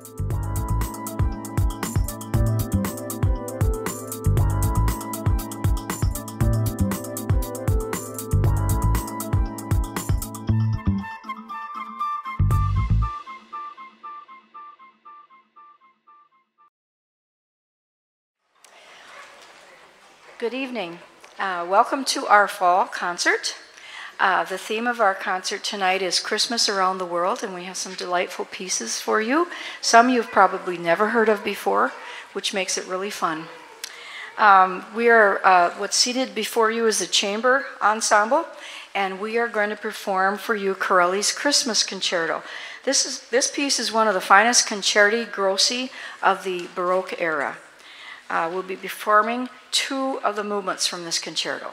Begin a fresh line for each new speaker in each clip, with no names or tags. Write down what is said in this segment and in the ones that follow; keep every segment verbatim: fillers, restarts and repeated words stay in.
Good evening. Uh, welcome to our fall concert. Uh, the theme of our concert tonight is Christmas Around the World, and we have some delightful pieces for you. Some you've probably never heard of before, which makes it really fun. Um, we are, uh, what's seated before you is the chamber ensemble, and we are going to perform for you Corelli's Christmas Concerto. This, is, this piece is one of the finest concerti grossi of the Baroque era. Uh, we'll be performing two of the movements from this concerto.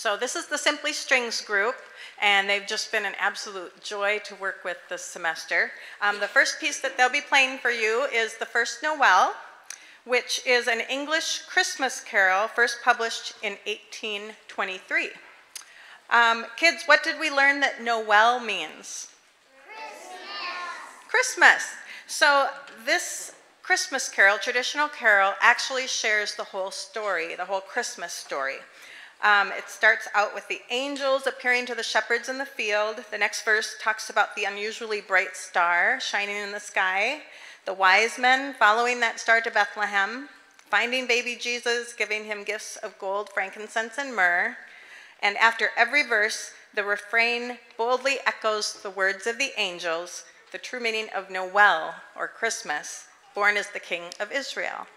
So this is the Simply Strings group, and they've just been an absolute joy to work with this semester. Um, the first piece that they'll be playing for you is the First Noel, which is an English Christmas carol first published in eighteen twenty-three. Um, kids, what did we learn that Noel means? Christmas. Christmas. So this Christmas carol, traditional carol, actually shares the whole story, the whole Christmas story. Um, it starts out with the angels appearing to the shepherds in the field. The next verse talks about the unusually bright star shining in the sky, the wise men following that star to Bethlehem, finding baby Jesus, giving him gifts of gold, frankincense, and myrrh. And after every verse, the refrain boldly echoes the words of the angels, the true meaning of Noel, or Christmas, born is the King of Israel.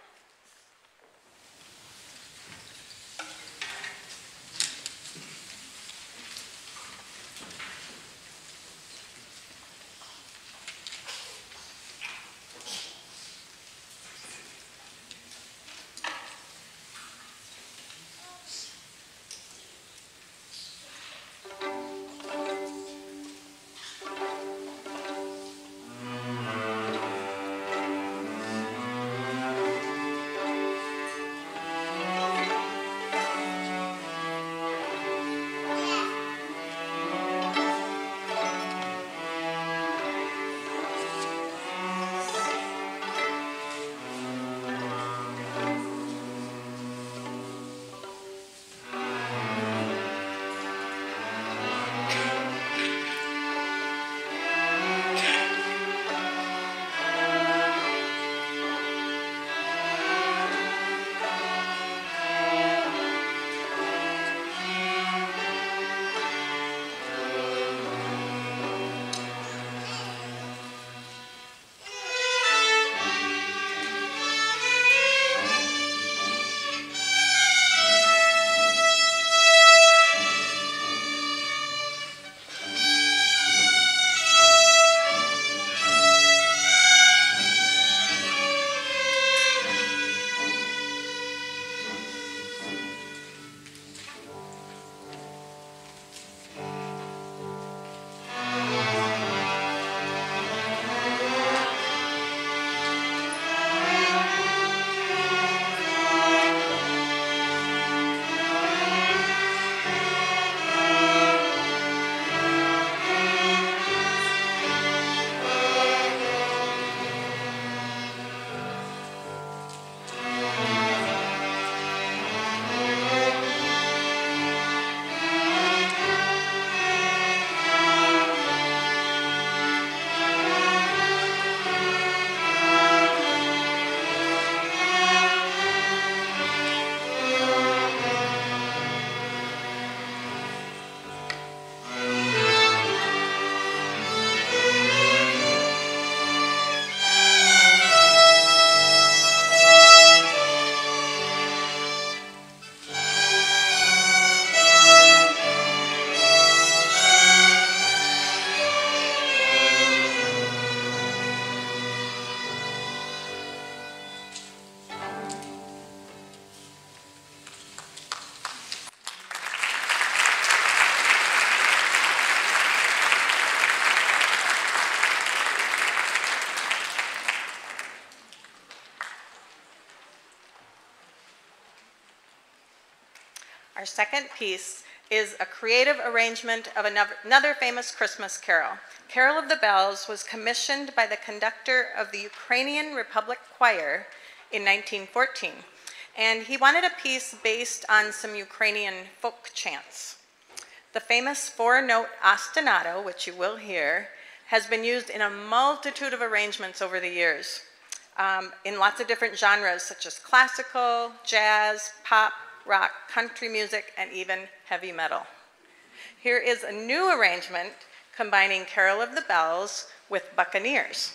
Our second piece is a creative arrangement of another famous Christmas carol. Carol of the Bells was commissioned by the conductor of the Ukrainian Republic Choir in nineteen fourteen, and he wanted a piece based on some Ukrainian folk chants. The famous four-note ostinato, which you will hear, has been used in a multitude of arrangements over the years, um, in lots of different genres such as classical, jazz, pop, rock, country music, and even heavy metal. Here is a new arrangement combining Carol of the Bells with buccaneers.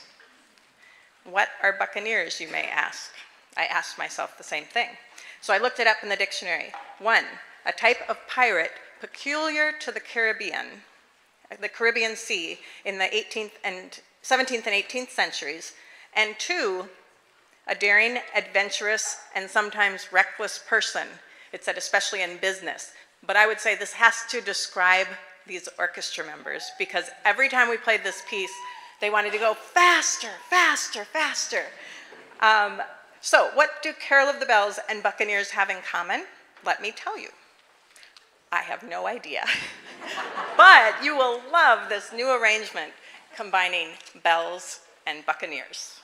What are buccaneers, you may ask? I asked myself the same thing. So I looked it up in the dictionary. One, a type of pirate peculiar to the Caribbean, the Caribbean Sea in the eighteenth and seventeenth and eighteenth centuries. And two, a daring, adventurous, and sometimes reckless person. It said especially in business. but I would say this has to describe these orchestra members, because every time we played this piece, they wanted to go faster, faster, faster. Um, so what do Carol of the Bells and Buccaneers have in common? Let me tell you. I have no idea. But you will love this new arrangement combining bells and buccaneers.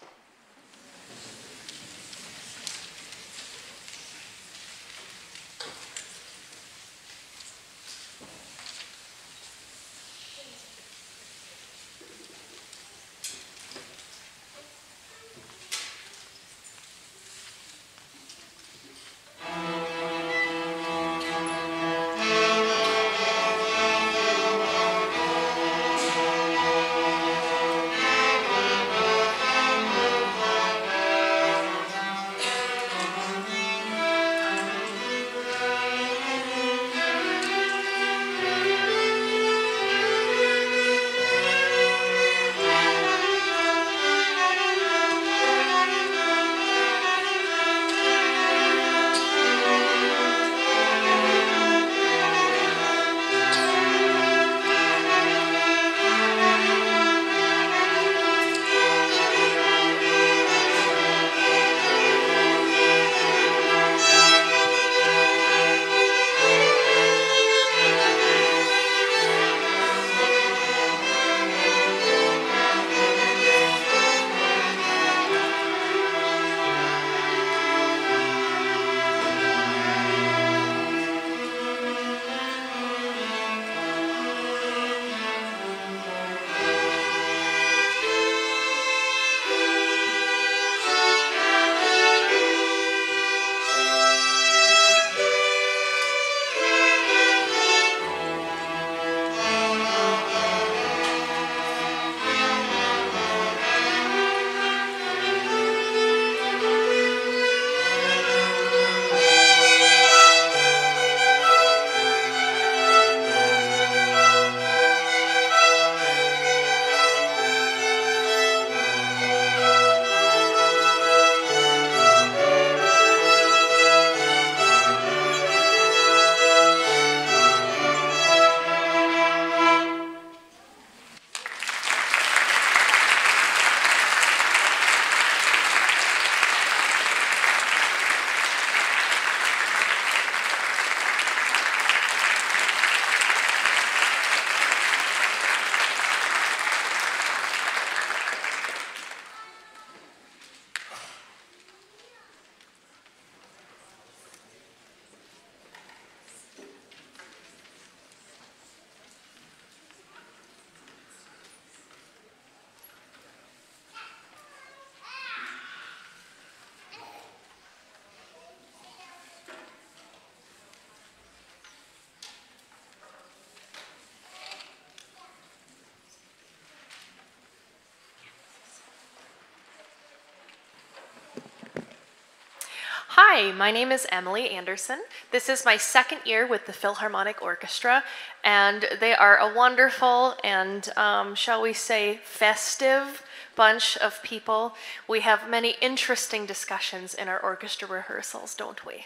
Hi, my name is Emily Anderson. This is my second year with the Philharmonic Orchestra, and they are a wonderful and, um, shall we say, festive bunch of people. We have many interesting discussions in our orchestra rehearsals, don't we?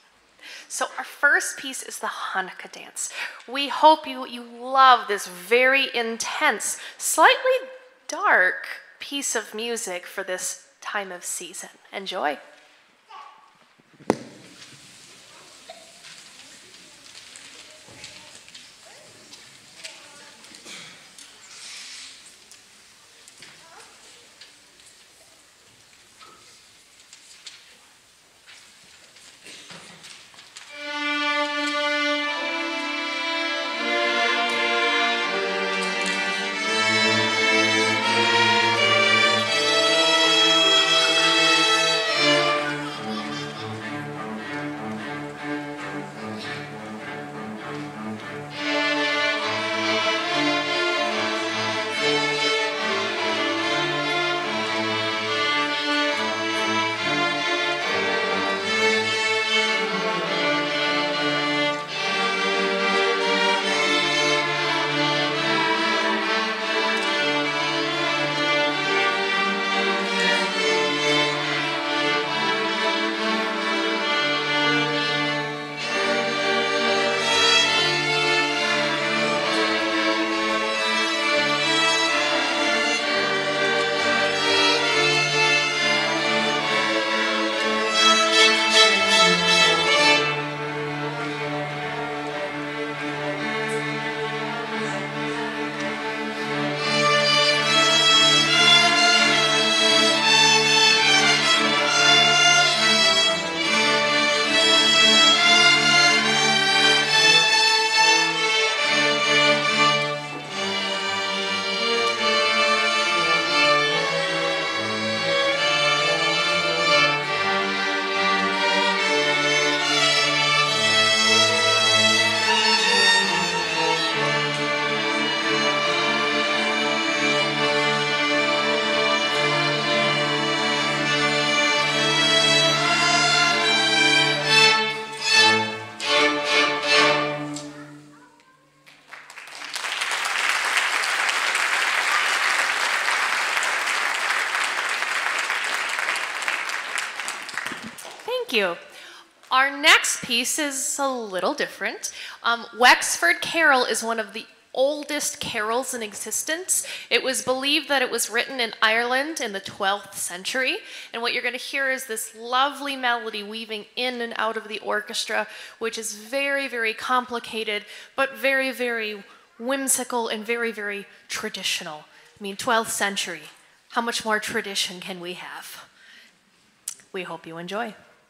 So our first piece is the Hanukkah dance. We hope you, you love this very intense, slightly dark piece of music for this time of season. Enjoy. you. Our next piece is a little different. Um, Wexford Carol is one of the oldest carols in existence. It was believed that it was written in Ireland in the twelfth century. And what you're going to hear is this lovely melody weaving in and out of the orchestra, which is very, very complicated, but very, very whimsical and very, very traditional. I mean, twelfth century. How much more tradition can we have? We hope you enjoy.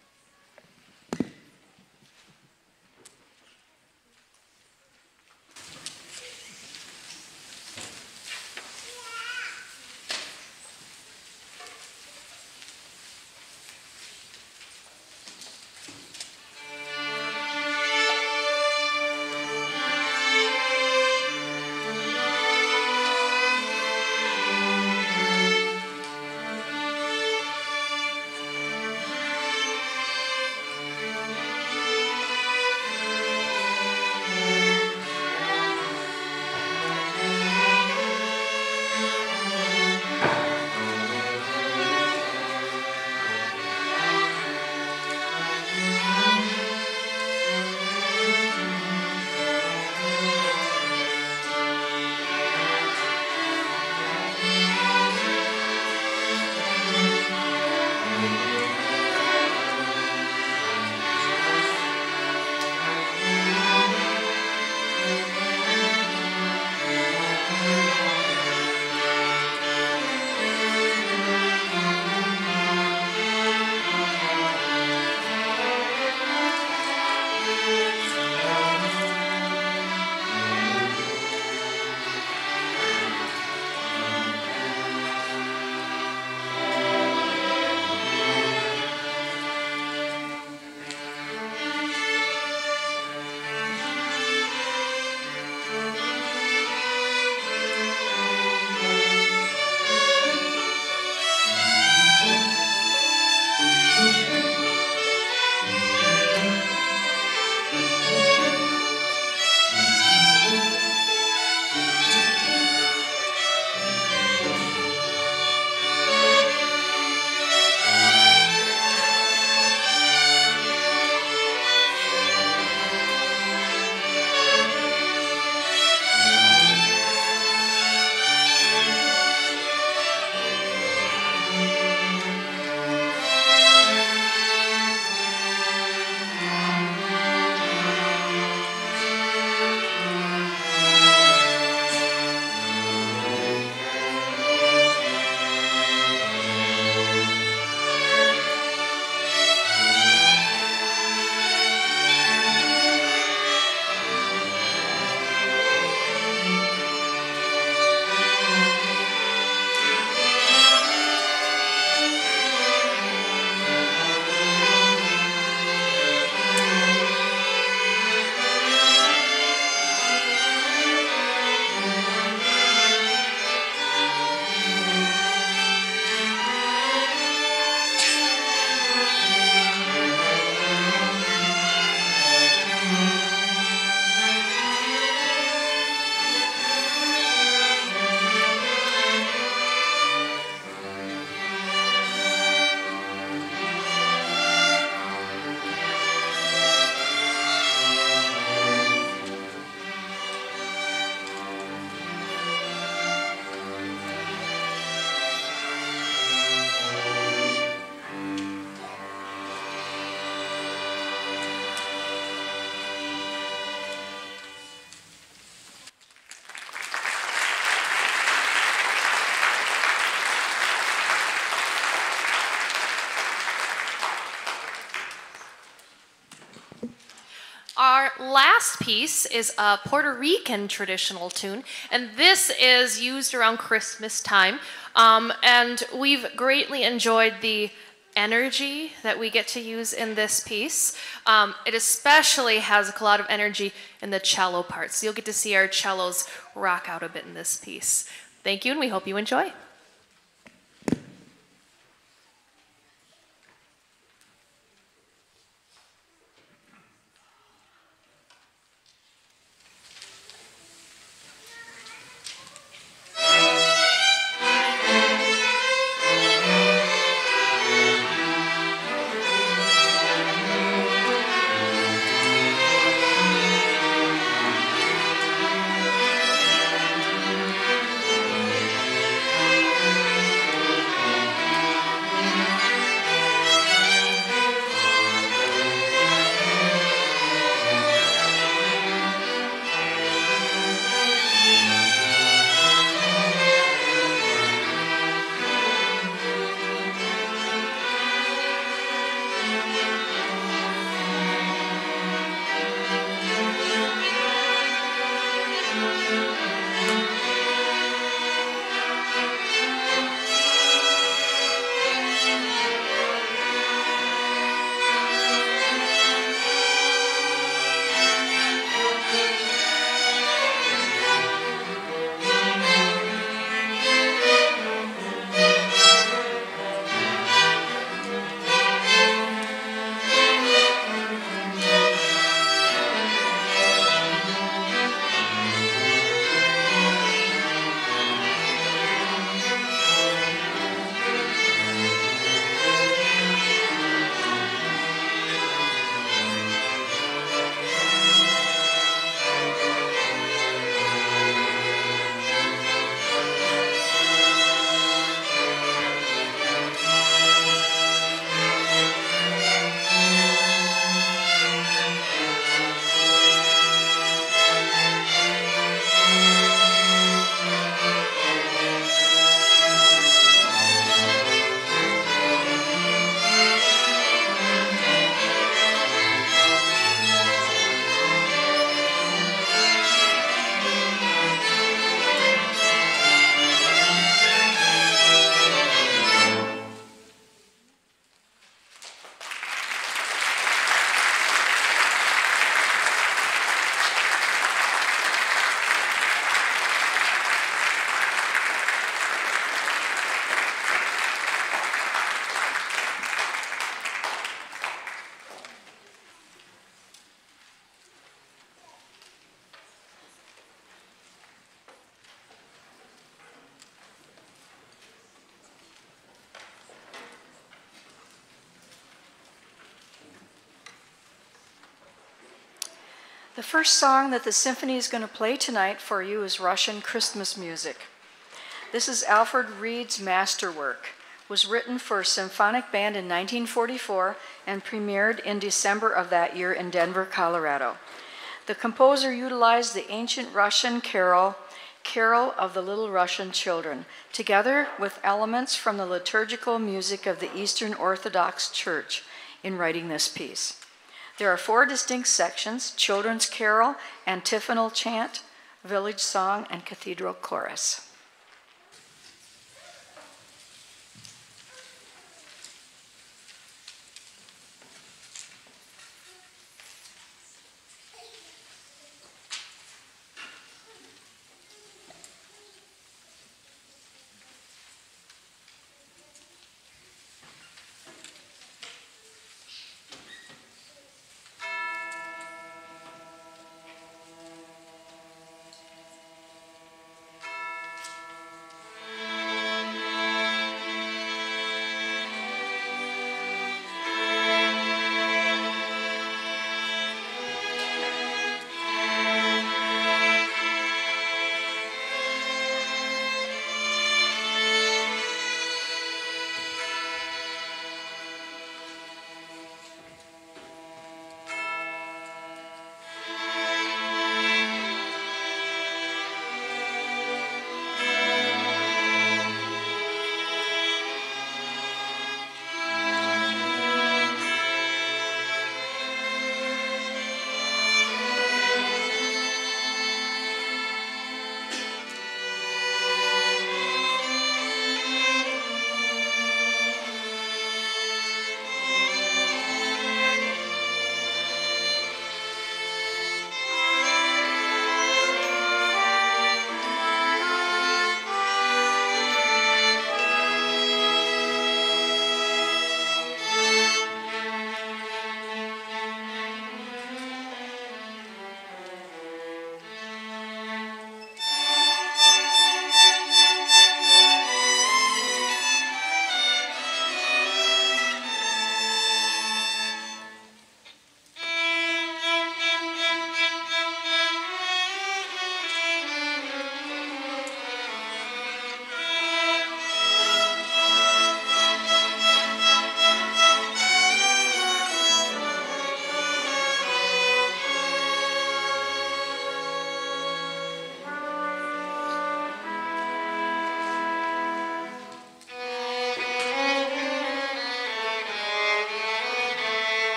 Our last piece is a Puerto Rican traditional tune, and this is used around Christmas time. Um, and we've greatly enjoyed the energy that we get to use in this piece. Um, it especially has a lot of energy in the cello part, so you'll get to see our cellos rock out a bit in this piece. Thank you, and we hope you enjoy.
The first song that the symphony is going to play tonight for you is Russian Christmas music. This is Alfred Reed's masterwork. It was written for a symphonic band in nineteen forty-four and premiered in December of that year in Denver, Colorado. The composer utilized the ancient Russian carol, Carol of the Little Russian Children, together with elements from the liturgical music of the Eastern Orthodox Church in writing this piece. There are four distinct sections: children's carol, antiphonal chant, village song, and cathedral chorus.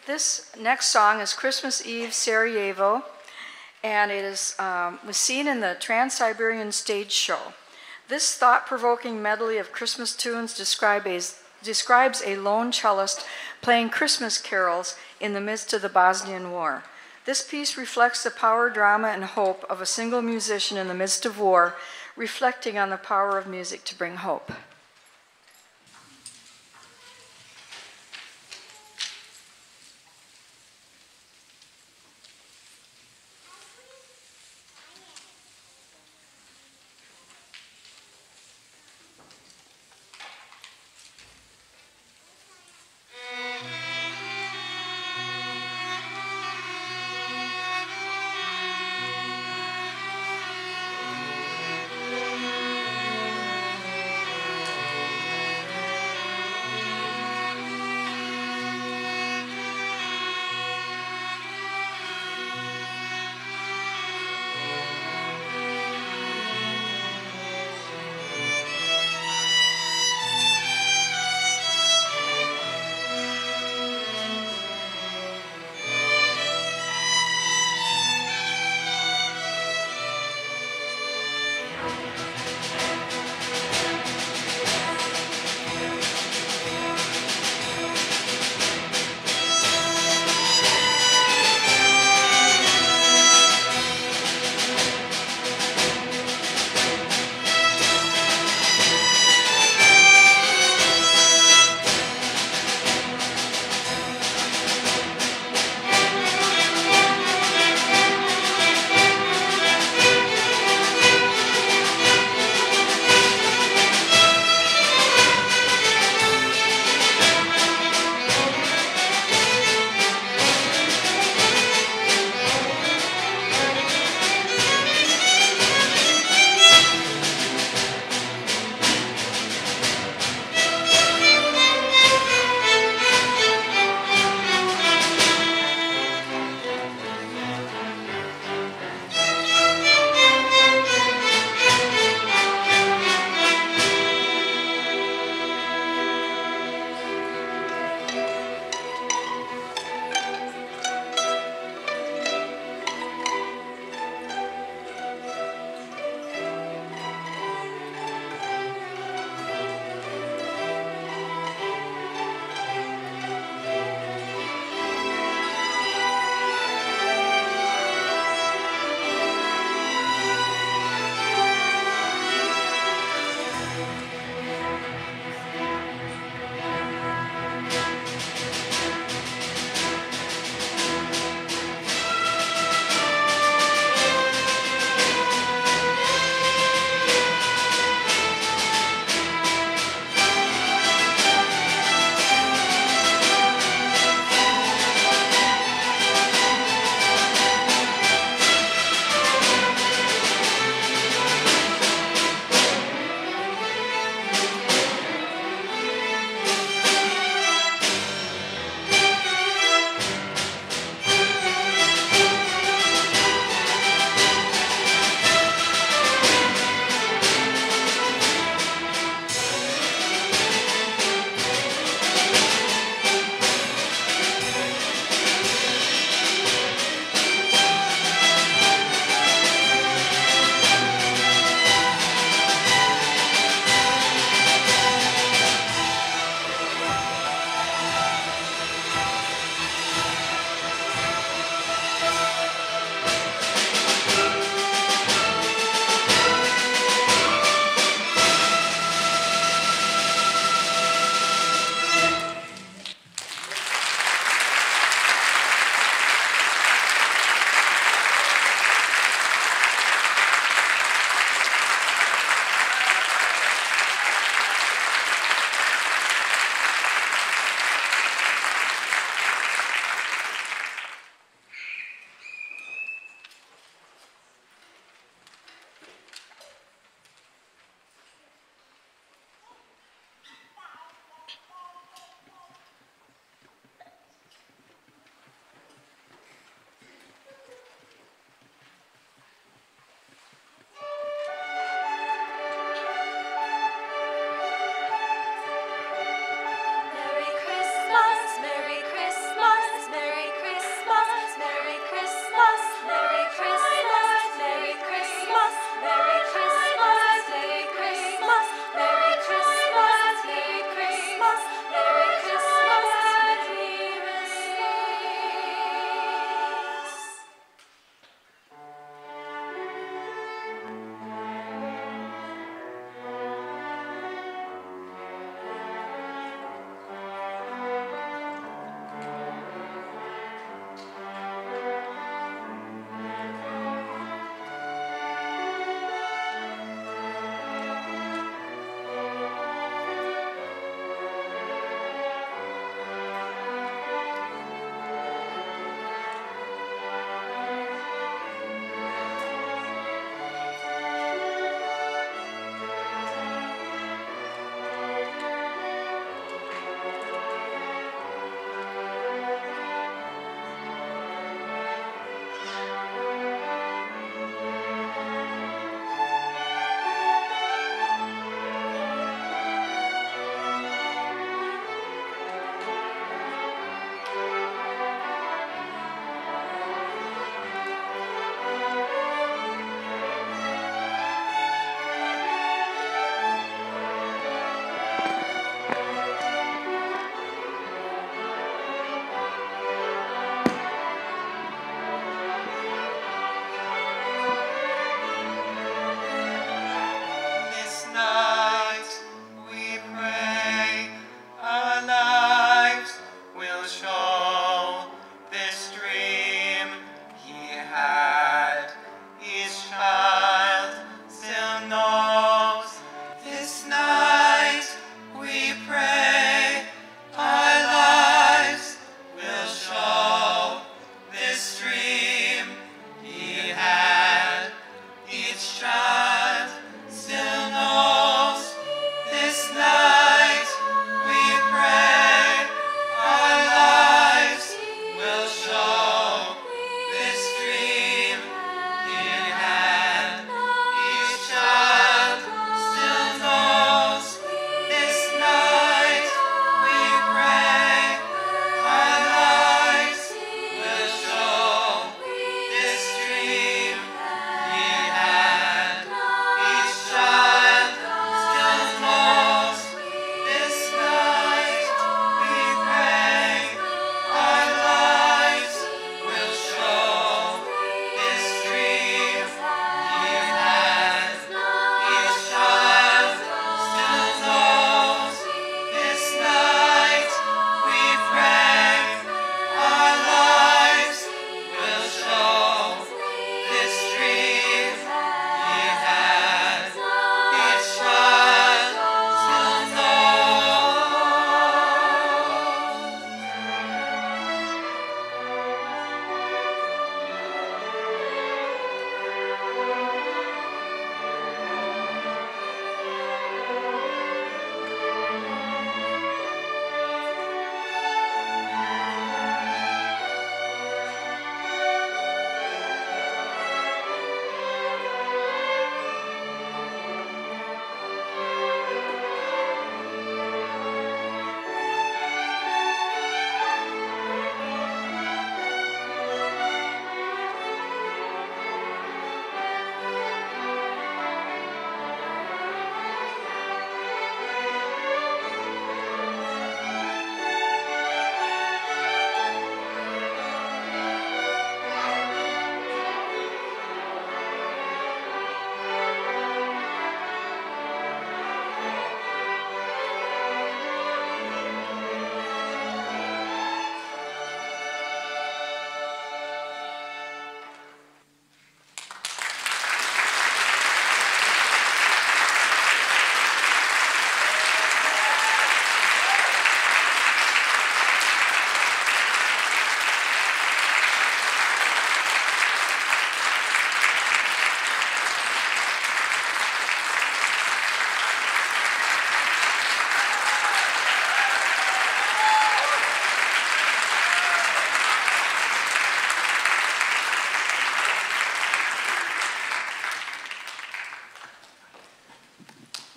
This next song is Christmas Eve, Sarajevo, and it is, um, was seen in the Trans-Siberian Stage Show. This thought-provoking medley of Christmas tunes describe a, describes a lone cellist playing Christmas carols in the midst of the Bosnian War. This piece reflects the power, drama, and hope of a single musician in the midst of war, reflecting on the power of music to bring hope.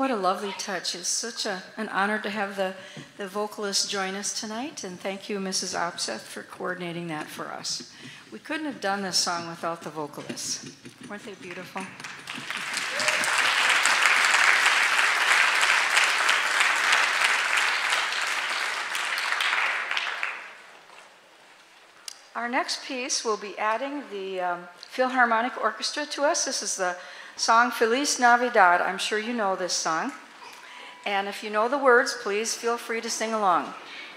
what a lovely touch. It's such a, an honor to have the, the vocalists join us tonight, and thank you, Missus Opseth, for coordinating that for us. We couldn't have done this song without the vocalists. Weren't they beautiful? Our next piece will be adding the um, Philharmonic Orchestra to us. This is the song Feliz Navidad. I'm sure you know this song. And if you know the words, please feel free to sing along.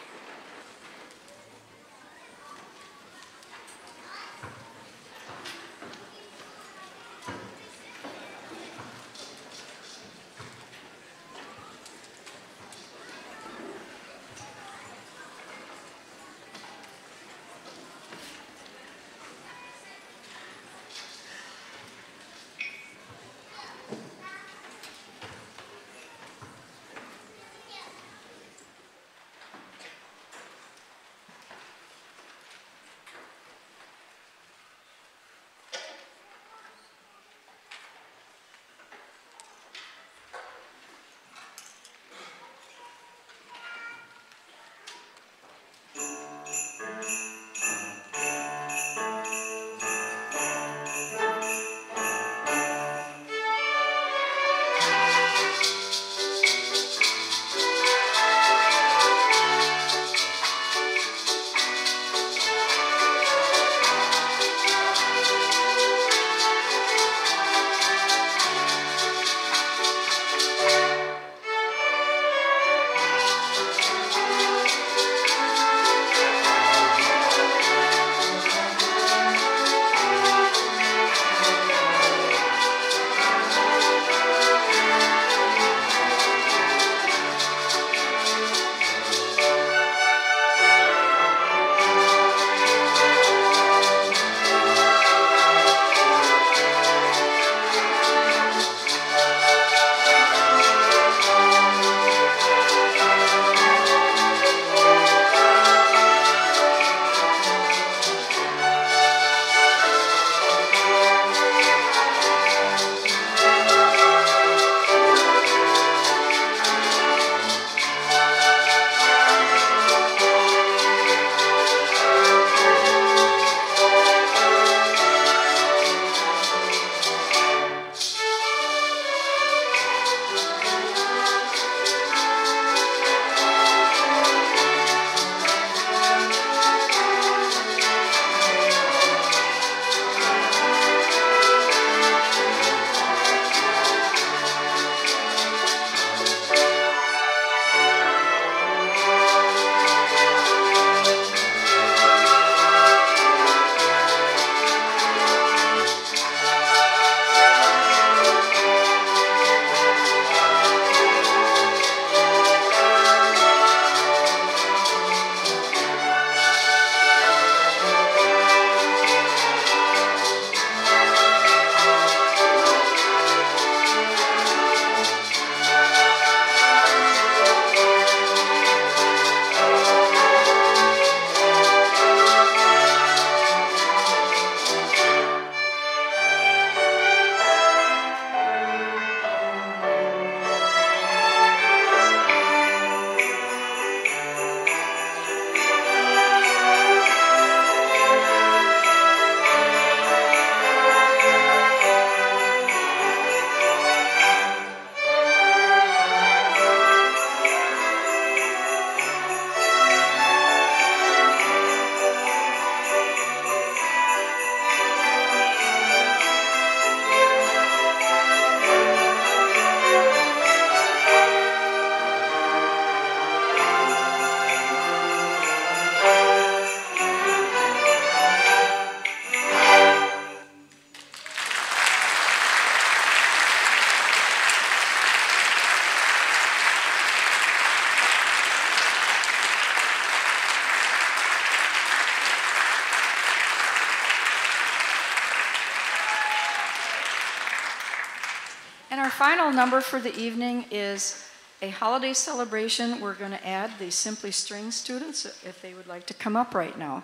And our final number for the evening is a holiday celebration. We're going to add the Simply String students if they would like to come up right now.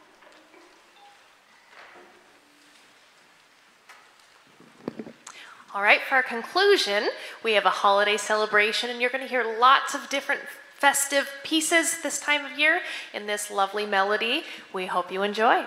All All right, for our conclusion, we have a holiday celebration, and you're going to hear lots of different festive pieces this time of year in this lovely melody. We hope you enjoy.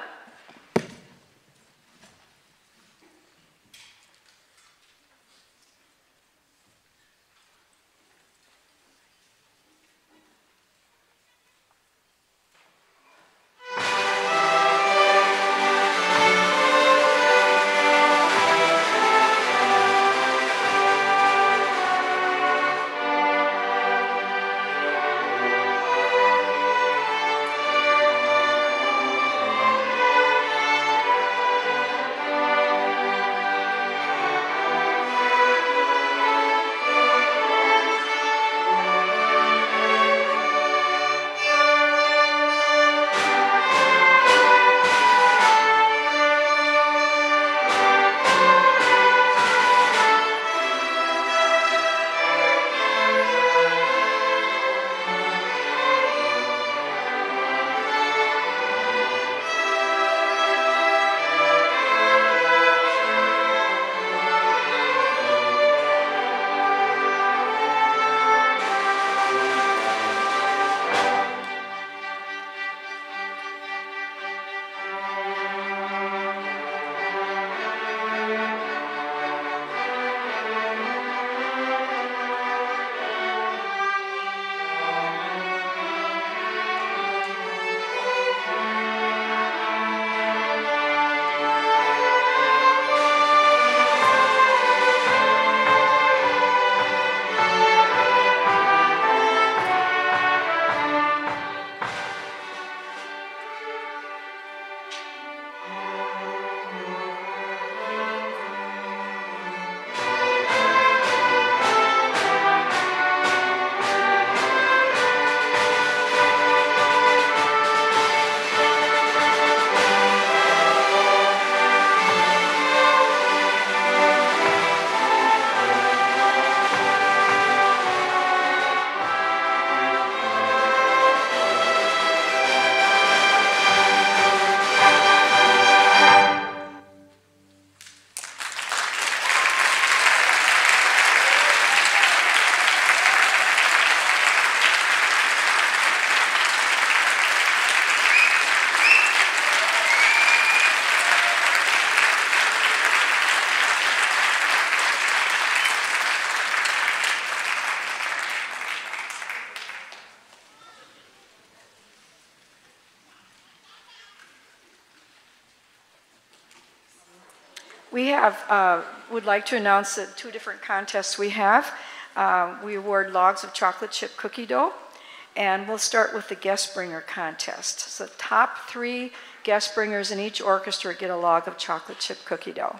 We have, uh, would like to announce the two different contests we have. Uh, we award logs of chocolate chip cookie dough, and we'll start with the guest bringer contest. So the top three guest bringers in each orchestra get a log of chocolate chip cookie dough.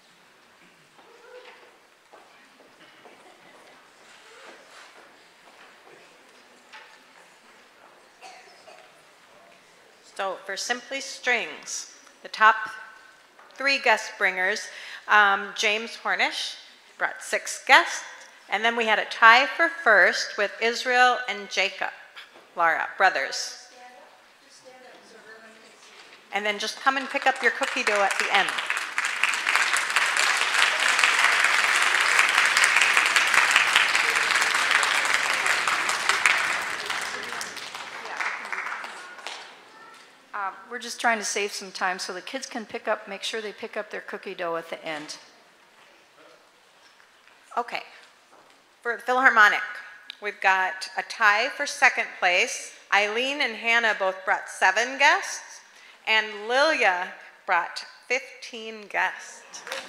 So for Simply Strings, the top three guest bringers, um, James Hornish brought six guests, and then we had a tie for first with Israel and Jacob, Lara, brothers. And then just come and pick up your cookie dough at the end.
Uh, we're just trying to save some time so the kids can pick up, make sure they pick up their cookie dough at the end.
Okay, for the Philharmonic, we've got a tie for second place. Eileen and Hannah both brought seven guests, and Lilia brought fifteen guests.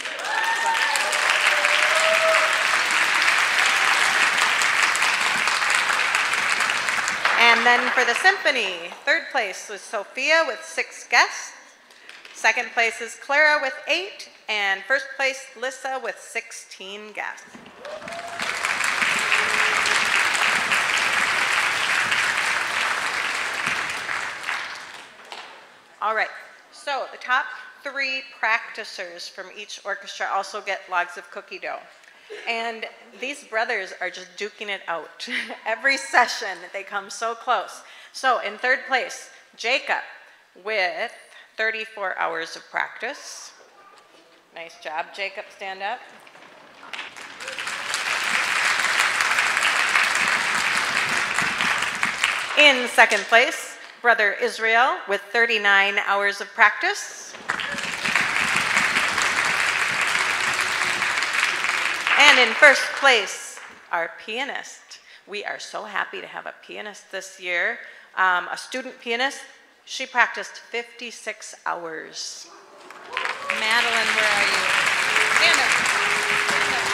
And then for the symphony, third place was Sophia with six guests. Second place is Clara with eight. And first place, Lissa with sixteen guests. All right, so the top three practicers from each orchestra also get logs of cookie dough. And these brothers are just duking it out. Every session, they come so close. So in third place, Jacob with thirty-four hours of practice. Nice job, Jacob, stand up. In second place, Brother Israel with thirty-nine hours of practice. And in first place, our pianist. We are so happy to have a pianist this year, um, a student pianist. She practiced fifty-six hours. Madeline, where are you? Stand up. Stand up.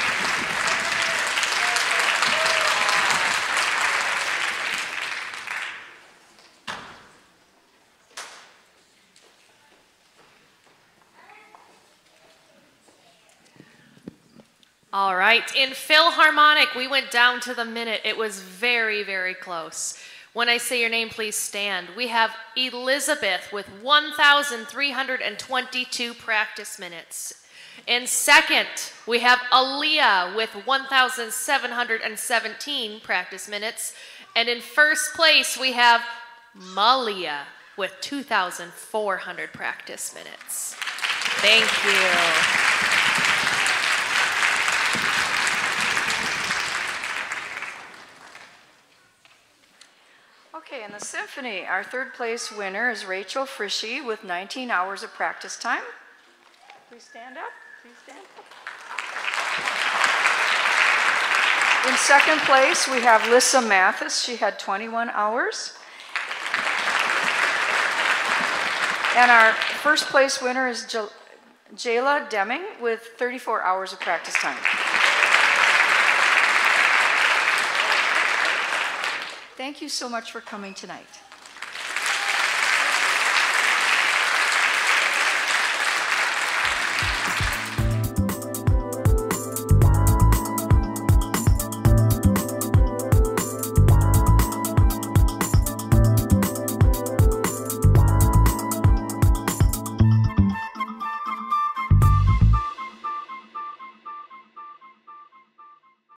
All right, in Philharmonic, we went down to the minute. It was very, very close. When I say your name, please stand. We have Elizabeth with one thousand three hundred twenty-two practice minutes. In second, we have Aaliyah with one thousand seven hundred seventeen practice minutes. And in first place, we have Malia with two thousand four hundred practice minutes. Thank you.
Okay, in the symphony, our third place winner is Rachel Frischi with nineteen hours of practice time. Please stand up. Please stand up. In second place, we have Lissa Mathis. She had twenty-one hours. And our first place winner is J Jayla Deming with thirty-four hours of practice time. Thank you so much for coming tonight.